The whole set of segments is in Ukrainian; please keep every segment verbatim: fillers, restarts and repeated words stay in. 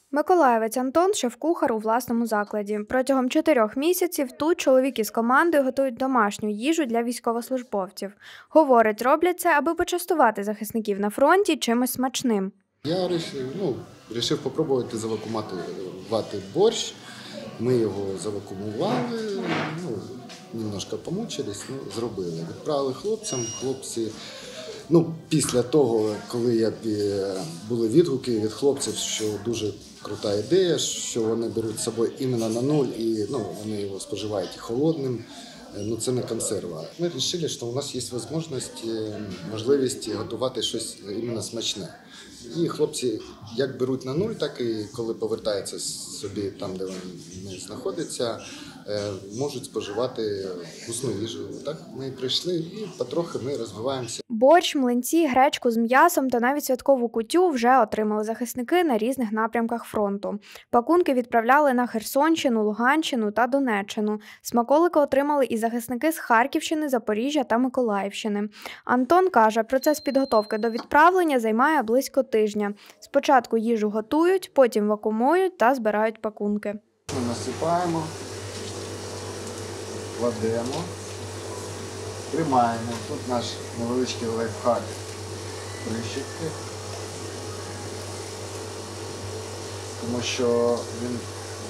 Миколаївець Антон – шеф-кухар у власному закладі. Протягом чотирьох місяців тут чоловік із командою готують домашню їжу для військовослужбовців. Говорить, роблять це, аби почастувати захисників на фронті чимось смачним. Я вирішив, ну, вирішив спробувати завакумувати борщ. Ми його завакумували, ну, немножко помучились, ну, зробили. Відправили хлопцям, хлопці. Ну, після того, коли я, були відгуки від хлопців, що дуже крута ідея, що вони беруть з собою іменно на нуль і ну, вони його споживають і холодним, ну це не консерва. Ми вирішили, що у нас є можливість, можливість готувати щось іменно смачне. І хлопці як беруть на нуль, так і коли повертаються собі там, де вони знаходяться, можуть споживати вкусну їжу. Так ми прийшли і потрохи ми розвиваємося. Борщ, млинці, гречку з м'ясом та навіть святкову кутю вже отримали захисники на різних напрямках фронту. Пакунки відправляли на Херсонщину, Луганщину та Донеччину. Смаколики отримали і захисники з Харківщини, Запоріжжя та Миколаївщини. Антон каже, процес підготовки до відправлення займає близько тижня. Спочатку їжу готують, потім вакуумують та збирають пакунки. Ми насипаємо, кладемо. Тримаємо. Тут наш невеличкий лайфхак. Прищепки. Тому що він,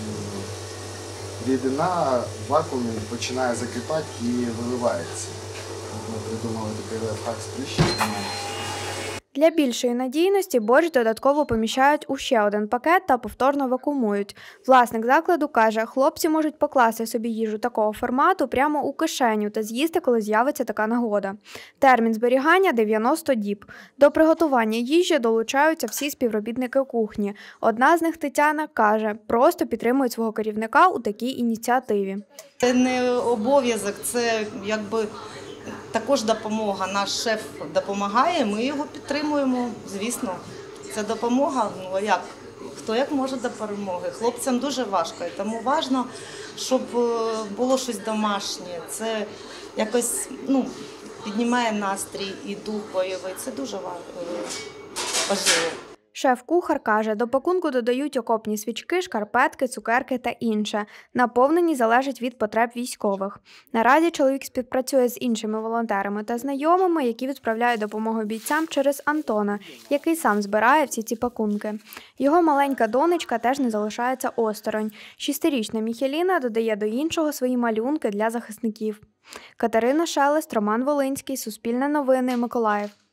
рідина в вакуумі починає закипати і виливається. Ми придумали такий лайфхак з прищепками. Для більшої надійності борщ додатково поміщають у ще один пакет та повторно вакуумують. Власник закладу каже, хлопці можуть покласти собі їжу такого формату прямо у кишеню та з'їсти, коли з'явиться така нагода. Термін зберігання – дев'яносто діб. До приготування їжі долучаються всі співробітники кухні. Одна з них, Тетяна, каже, просто підтримують свого керівника у такій ініціативі. Це не обов'язок, це якби також допомога. Наш шеф допомагає, ми його підтримуємо, звісно. Це допомога, ну як, хто як може до перемоги. Хлопцям дуже важко, і тому важливо, щоб було щось домашнє. Це якось ну, піднімає настрій і дух бойовий, це дуже важливо. Шеф-кухар каже, до пакунку додають окопні свічки, шкарпетки, цукерки та інше. Наповненість залежить від потреб військових. Наразі чоловік співпрацює з іншими волонтерами та знайомими, які відправляють допомогу бійцям через Антона, який сам збирає всі ці пакунки. Його маленька донечка теж не залишається осторонь. Шістирічна Міхеліна додає до іншого свої малюнки для захисників. Катерина Шелест, Роман Волинський, Суспільне новини, Миколаїв.